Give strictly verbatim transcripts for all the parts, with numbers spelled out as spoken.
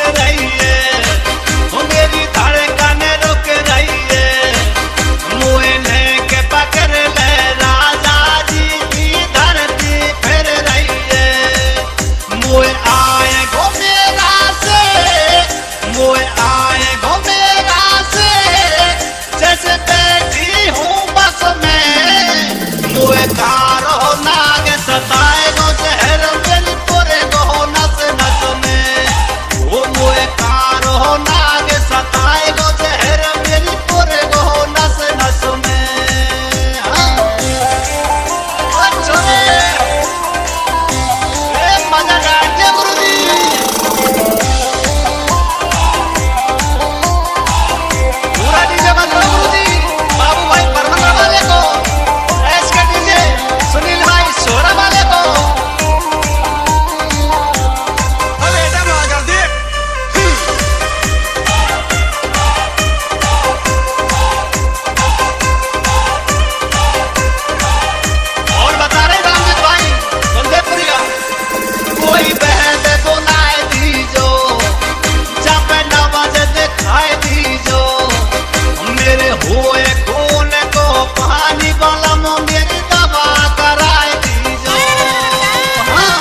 रही है, वो मेरी धड़कन रुक रही है। मुँह लेके पकड़ ले राजा जी की धरती फिर रही है। मुँह आए गो मेरा से, मुँह आए गो मेरा से, जैसे बैठी हूँ बस में। मुँह कारो नाग सताए गो जहर मेरी पूरे गो नस नस में। वो मुँह कारो नाग सताए गो जहर मेरी पूरे गो नस नस में। हाँ। अच्छा ए मजा डालिए गुरुजी। पूरा डीजे बंद करो गुरुजी। बाबू भाई परमंडल वाले को, ऐश का डीजे सुनील भाई सोरा वाले को। अबे बेटा मैं कर दे। और बता रहे रामजीत भाई कुलदेवपुरी का। कोई बहन बुलाए दीजो, जब नवाज दिखाए दीजो। मेरे हुए खून को पानी वाला मेरी दवा कराए दीजो। हाँ।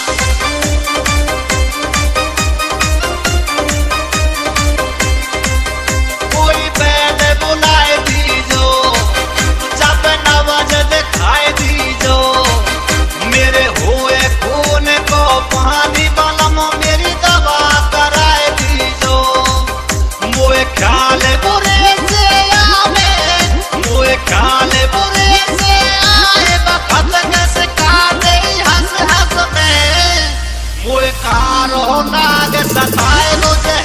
कोई बैद बुलाए दीजो, जब नवाज दिखाए दीजो। मेरे हुए खून को पानी वाला मेरी दवा कराए दीजो। मुँह ख्याल बुरे से आवे, मुँह ख्याल बुरे से आए, बखत कैसे काटे हंस हंस में। मुँह कारो नाग सताए गो